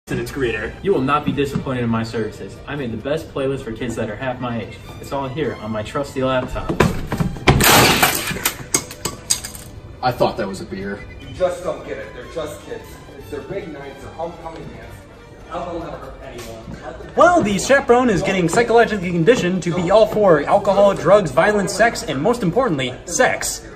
Its greeter. You will not be disappointed in my services. I made the best playlist for kids that are half my age. It's all here on my trusty laptop. I thought that was a beer. You just don't get it. They're just kids. It's their big nights, their homecoming dance. Alcohol never hurt anyone. Well, the chaperone is getting psychologically conditioned to be all for alcohol, drugs, violence, sex, and most importantly, sex.